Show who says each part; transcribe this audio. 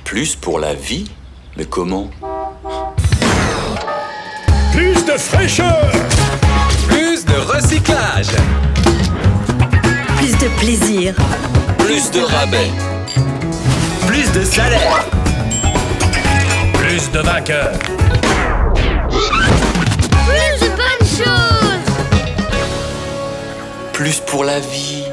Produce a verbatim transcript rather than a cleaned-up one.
Speaker 1: Plus pour la vie? Mais comment?
Speaker 2: Plus de fraîcheur!
Speaker 3: Plus de recyclage!
Speaker 4: Plus de plaisir!
Speaker 1: Plus de rabais!
Speaker 3: Plus de salaire!
Speaker 2: Plus de vainqueurs!
Speaker 5: Plus de bonnes choses!
Speaker 1: Plus pour la vie!